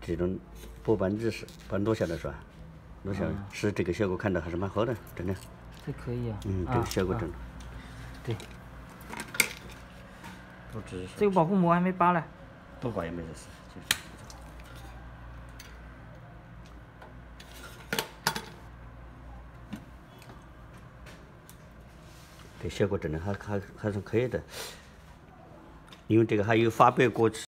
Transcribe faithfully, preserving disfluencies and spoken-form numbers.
这种薄板子是板落下来是吧？落下来是这个效果看着还是蛮好的，真的。 这可以啊。 嗯，这个效果真。 对。 都只是这个保护膜还没扒呢。 多扒也没得事。这效果真的还还还算可以的，因为这个还有发白果汁。